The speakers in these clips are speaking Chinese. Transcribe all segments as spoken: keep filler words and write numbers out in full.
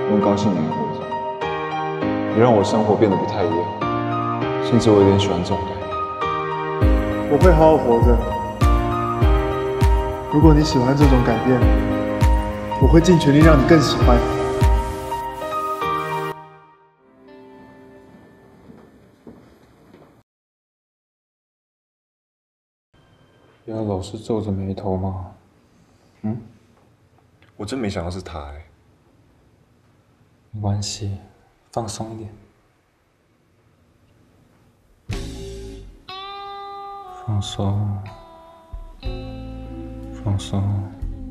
我很高兴你还活着，你让我生活变得不太一样，甚至我有点喜欢这种改变。 我会好好活着。如果你喜欢这种改变，我会尽全力让你更喜欢。 不要老是皱着眉头嘛。 嗯，我真没想到是他哎。 没关系，放松一点。放松，放松。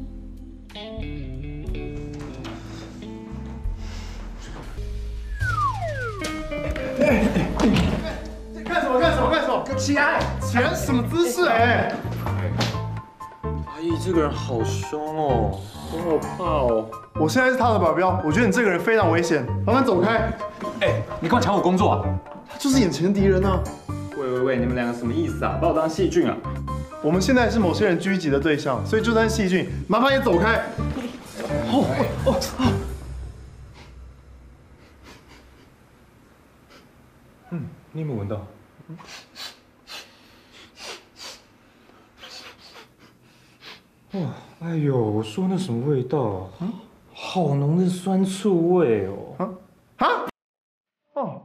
干什么？干什么？干什么？起来！起来！什么姿势？哎！ 阿姨，这个人好凶哦，我好怕哦。 我现在是他的保镖，我觉得你这个人非常危险，麻烦走开。 哎，你干嘛抢我工作啊？ 他就是眼前的敌人啊！ 喂喂喂，你们两个什么意思啊？把我当细菌啊？ 我们现在是某些人狙击的对象，所以就算细菌，麻烦也走开。哦哦哦！ 嗯，你有没有闻到？哇，哎呦，我说那什么味道啊？啊，好浓的酸醋味哦！ 啊啊哦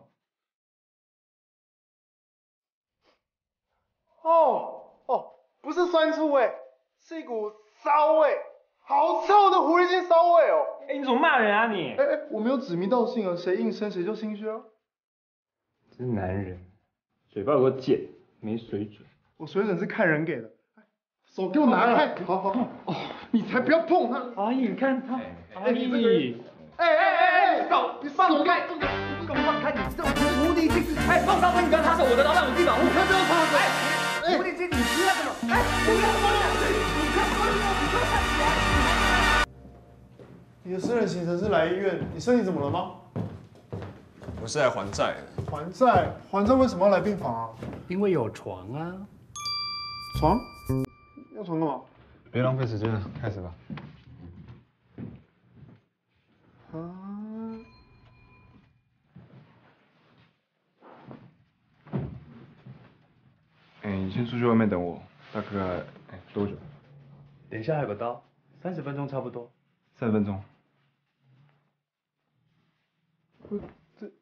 哦哦，不是酸醋味，是一股骚味，好臭的狐狸精骚味哦！ 哎，你怎么骂人啊你？ 哎哎，我没有指名道姓啊，谁应声谁就心虚啊。 这是男人，嘴巴有个茧，没水准。 我水准是看人给的。手给我拿开！好好好，哦，你才不要碰他！ 阿姨，你看他，阿姨， 哎哎哎哎，手你放开！ 给我放开！你这种狐狸精！哎，放上分，你不要插手我的老板，我自己保护。 你不要插手！ 哎，狐狸精，你知道什么？哎，不要说了，你不要说了，你给我站起来！ 你的私人行程是来医院，你身体怎么了吗？ 我是来还债的。 还债？还债为什么要来病房啊？ 因为有床啊。 床？要床干嘛？ 别浪费时间了，开始吧。 啊！ 哎，你先出去外面等我，大概哎多久？ 等一下还有个刀，三十分钟差不多。 三十分钟。 不，这。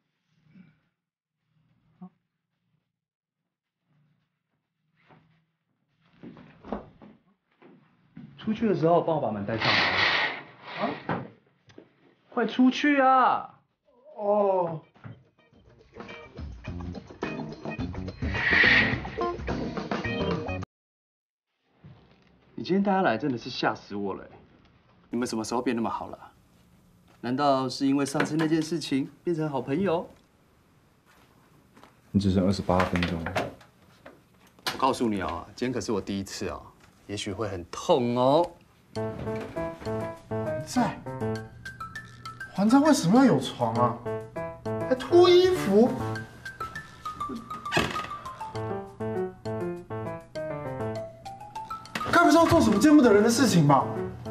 出去的时候帮我把门带上来。啊？快出去啊！ 哦。 你今天带他来真的是吓死我了。你们什么时候变那么好了？难道是因为上次那件事情变成好朋友？ 你只剩二十八分钟。 我告诉你哦，今天可是我第一次哦。也许会很痛哦。 还债？还债为什么要有床啊？还脱衣服？该不是要做什么见不得人的事情吧？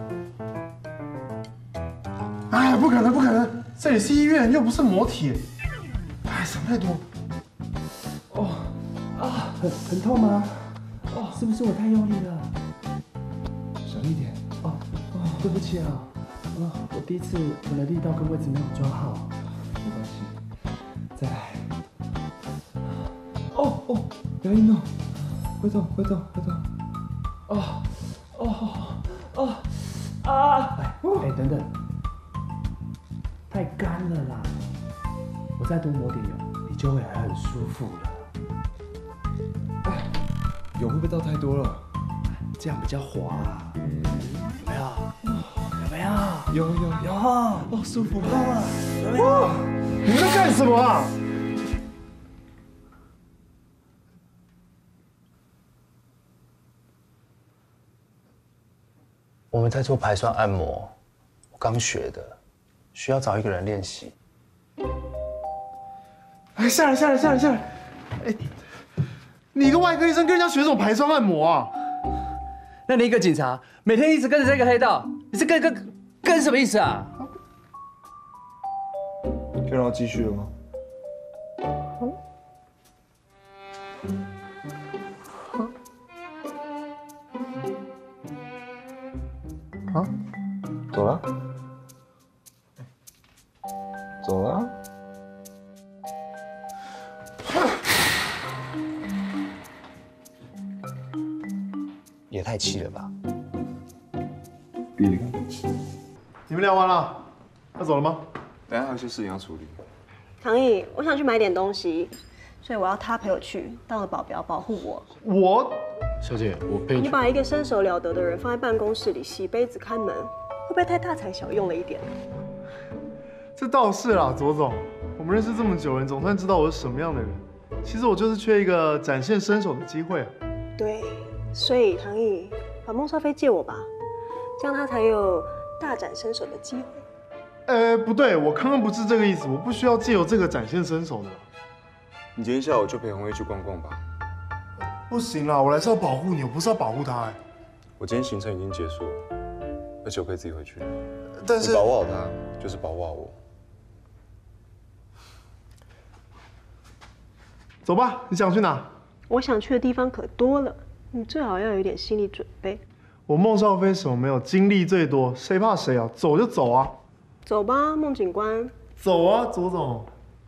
哎，不可能，不可能！这里是医院，又不是摩铁。哎，想太多。 哦，啊，很很痛吗？哦，是不是我太用力了？ 小一点。 哦哦，对不起啊，啊，我第一次可能力道跟位置没有抓好。 没关系， 再来。哦哦，不要运动，会动会动会动。哦哦哦啊！哎哎，等等，太干了啦，我再多抹点油，你就会很舒服了。 哎，油会不会倒太多了？ 这样比较滑，有没有？有没有？ 有有有，哦，舒服够了，有没有？ 你们在干什么啊？ 我们在做排酸按摩，我刚学的，需要找一个人练习。 哎，下来下来下来下来！哎，你一个外科医生跟人家学什么排酸按摩啊？ 那你一个警察，每天一直跟着这个黑道，你是跟跟跟什么意思啊？ 可以让他继续了吗？啊？走了？走了？ 也太气了吧！ 比你看。 你们聊完了，要走了吗？ 等一下还有些事情要处理。 唐毅，我想去买点东西，所以我要他陪我去，当个保镖保护我。 我小姐，我陪你。 你把一个身手了得的人放在办公室里洗杯子、看门，会不会太大材小用了一点？ 这倒是啦，左总，我们认识这么久了，你总算知道我是什么样的人。其实我就是缺一个展现身手的机会啊。 对，所以唐毅把孟少飞借我吧，这样他才有大展身手的机会。 呃，不对，我刚刚不是这个意思，我不需要借由这个展现身手的。 你今天下午就陪红叶去逛逛吧。 不行啦，我来是要保护你，我不是要保护他哎。 我今天行程已经结束了，而且我可以自己回去。 但是你保护好他，就是保护好我。 走吧，你想去哪？ 我想去的地方可多了，你最好要有一点心理准备。 我孟少飞什么没有，经历最多，谁怕谁啊？走就走啊！ 走吧，孟警官。 走啊，左总。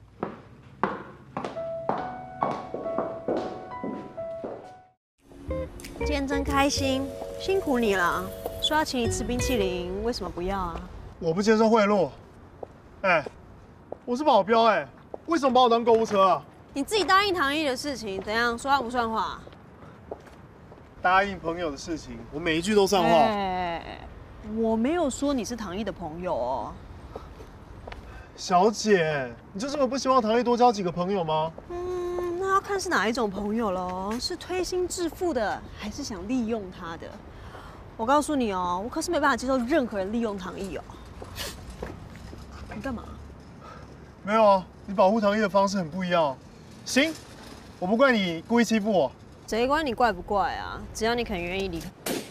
今天真开心，辛苦你了。说要请你吃冰淇淋，为什么不要啊？ 我不接受贿赂。哎，我是保镖哎，为什么把我当购物车啊？ 你自己答应唐毅的事情，怎样说话不算话？ 答应朋友的事情，我每一句都算话。 哎，我没有说你是唐毅的朋友哦。 小姐，你就这么不希望唐毅多交几个朋友吗？ 嗯，那要看是哪一种朋友喽，是推心置腹的，还是想利用他的？我告诉你哦，我可是没办法接受任何人利用唐毅哦。你干嘛？ 没有啊，你保护唐毅的方式很不一样。行，我不怪你故意欺负我。 谁管你怪不怪啊？只要你肯愿意离开。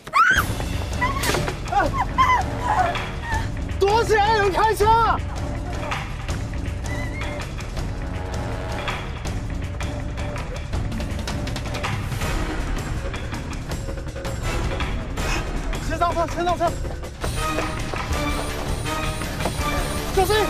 躲起来！有人开车！先上车，先上车！小心！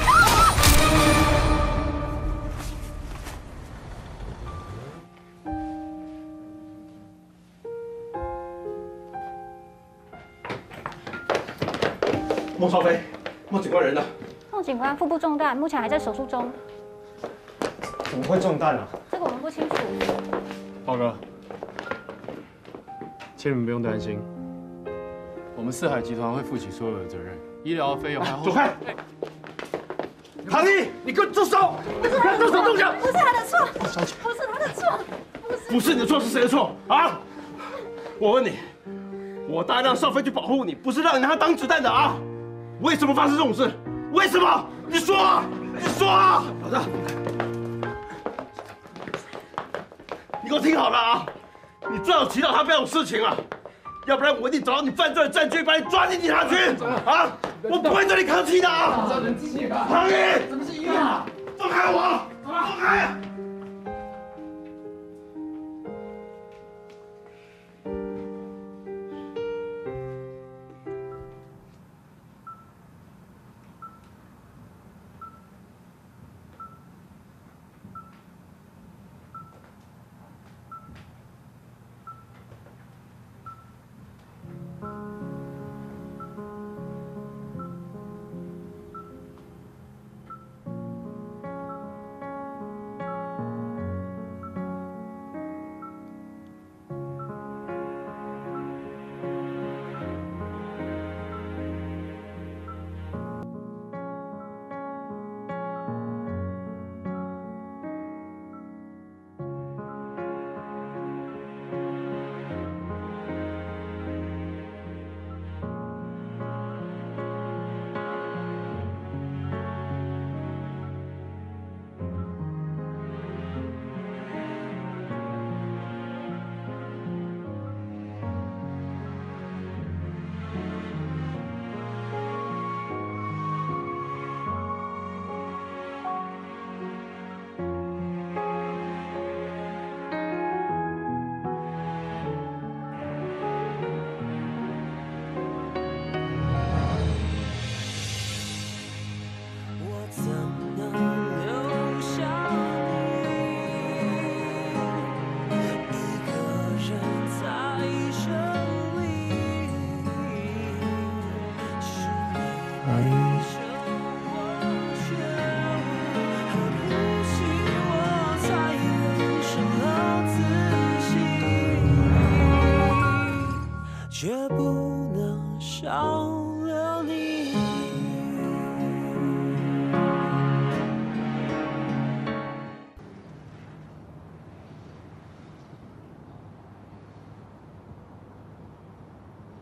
孟少飞，孟警官人呢？ 孟警官腹部中弹，目前还在手术中。 怎么会中弹啊？ 这个我们不清楚。 报告，请你们不用担心，我们四海集团会负起所有的责任，医疗费用还后。走开！唐毅，你给我住手！不要动手动脚！ 不是他的错， 小姐， 不是他的错，不是。 不是你的错是谁的错啊？我问你，我答应让少飞去保护你，不是让你拿他当子弹的啊！为什么发生这种事？为什么？你说啊！你说啊！老大，你给我听好了啊！你最好祈祷他不要有事情啊，要不然我一定找到你犯罪的证据，把你抓进警察局啊！我不会对你客气的啊！唐毅，怎么是医院啊？放开我！放开！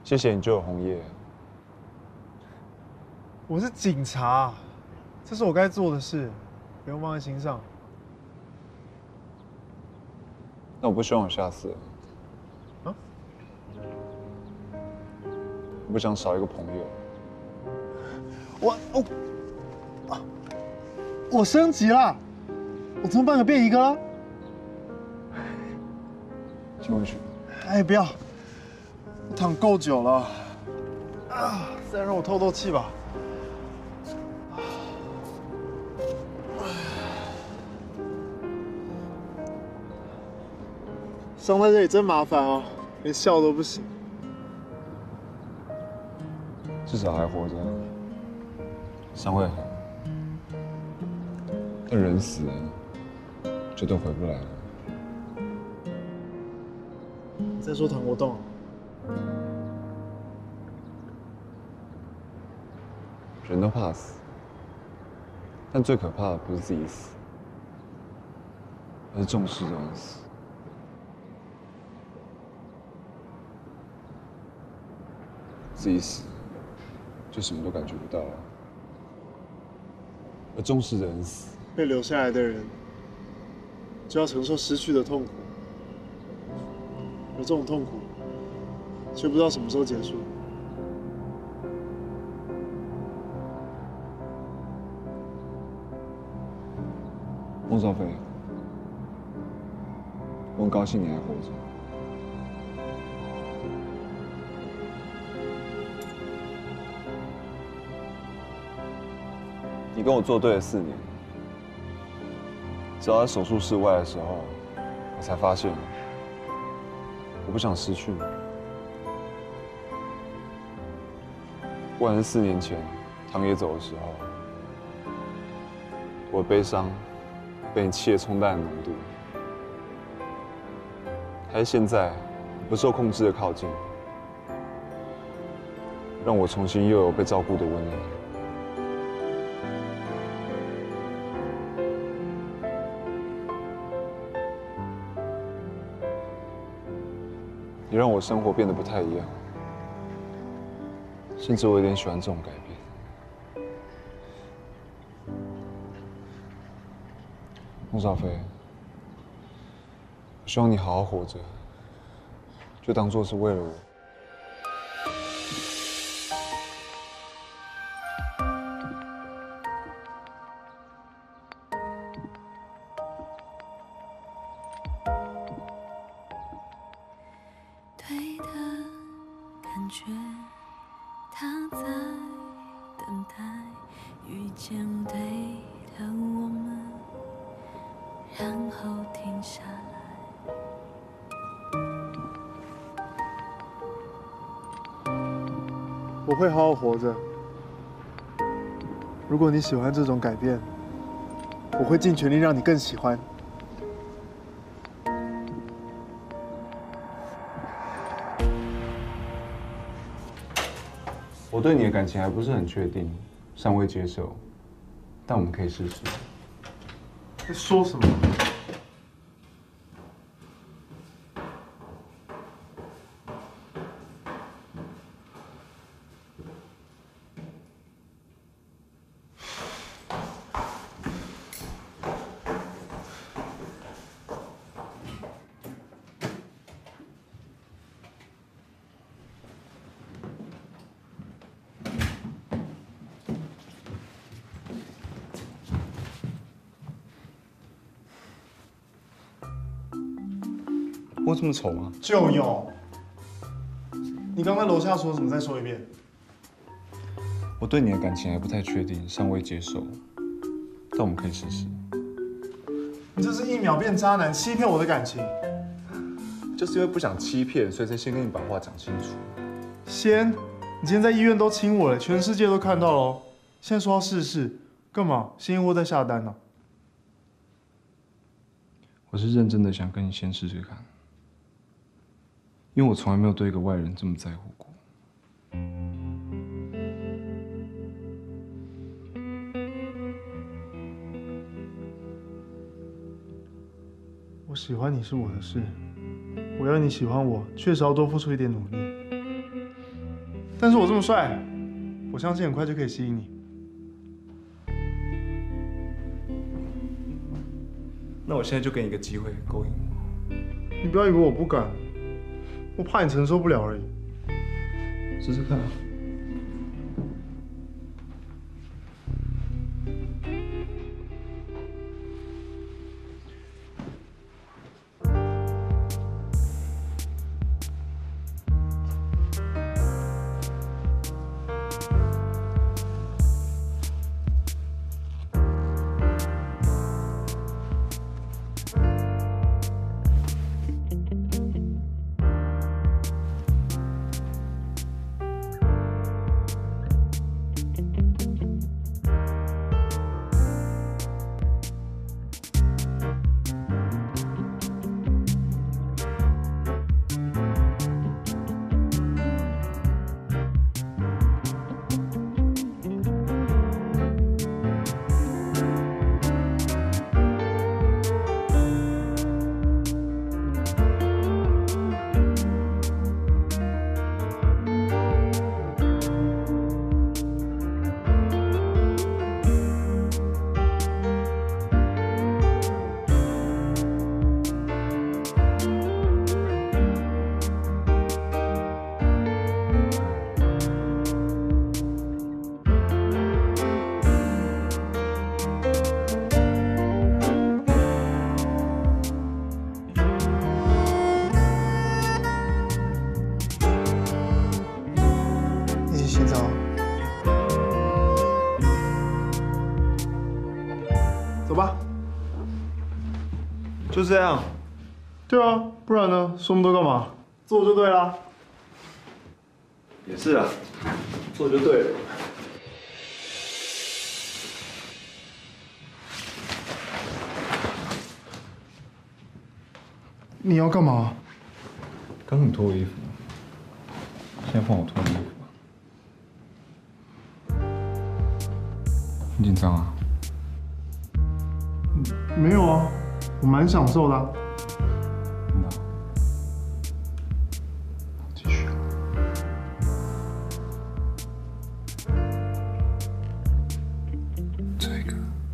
谢谢你救了红叶。 我是警察，这是我该做的事，不用放在心上。 那我不希望有下次了。 啊？ 我不想少一个朋友。 我我啊！我升级了，我从半个变一个了。 请回去。 哎，不要，我躺够久了。啊，再让我透透气吧。伤在这里真麻烦哦，连笑都不行。 至少还活着，伤会好。但人死了，就都回不来了。 你在说唐国栋？ 人都怕死，但最可怕的不是自己死，而是重视的人死。自己死，就什么都感觉不到了；而重视的人死， 被留下来的人就要承受失去的痛苦，而这种痛苦却不知道什么时候结束。 孟少飞，我很高兴你还活着。你跟我作对了四年，直到在手术室外的时候，我才发现，我不想失去你。不管是四年前唐爷走的时候，我的悲伤被你气得冲淡的浓度，还是现在不受控制的靠近，让我重新又有被照顾的温暖。你让我生活变得不太一样，甚至我有点喜欢这种改变。孟少飞，我希望你好好活着，就当做是为了我。 对的感觉，他在等待遇见对的我们，然后停下来。 我会好好活着。如果你喜欢这种改变，我会尽全力让你更喜欢。 我对你的感情还不是很确定，尚未接受，但我们可以试试。 在说什么？ 我这么丑吗？ 就有。你刚刚楼下说什么？再说一遍。 我对你的感情还不太确定，尚未接受，但我们可以试试。 你这是一秒变渣男，欺骗我的感情。 就是因为不想欺骗，所以才先跟你把话讲清楚。 先，你今天在医院都亲我了，全世界都看到了哦。现在说要试试，干嘛？先货再下单呢、啊？ 我是认真的想跟你先试试看。因为我从来没有对一个外人这么在乎过。 我喜欢你是我的事，我要你喜欢我，确实要多付出一点努力。 但是我这么帅，我相信很快就可以吸引你。 那我现在就给你一个机会，勾引我。 你不要以为我不敢，我怕你承受不了而已。 试试看啊。就这样。 对啊，不然呢？说那么多干嘛？做就对啦。 也是啊，做就对了。 你要干嘛？ 刚你脱我衣服，现在换我脱你衣服。很紧张啊？ 没有啊，我蛮享受的啊。 真的啊？继续。这个。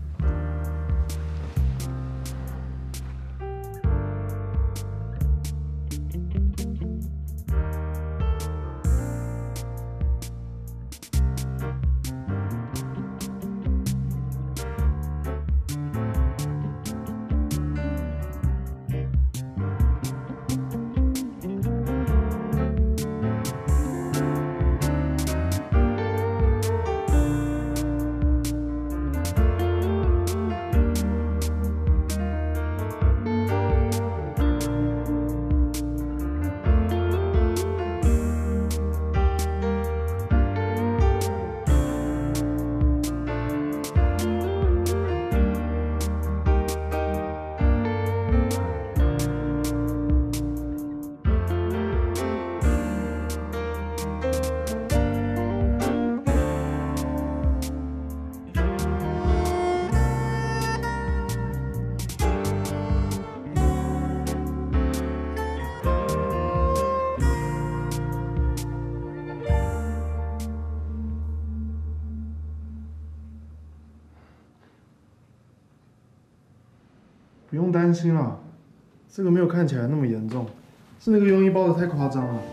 不用担心啦，这个没有看起来那么严重，是那个庸医包的太夸张了。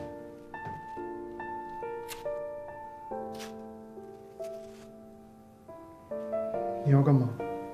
你要干嘛？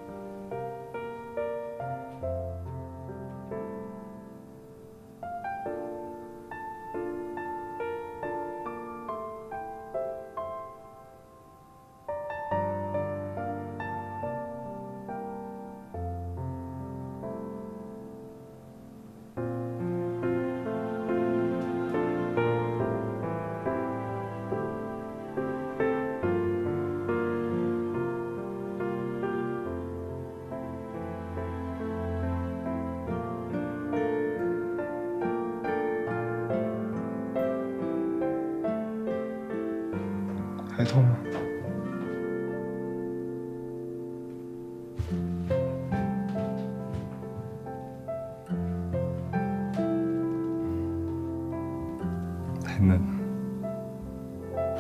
还痛吗？ 太嫩了。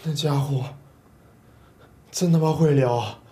那家伙真他妈会聊啊！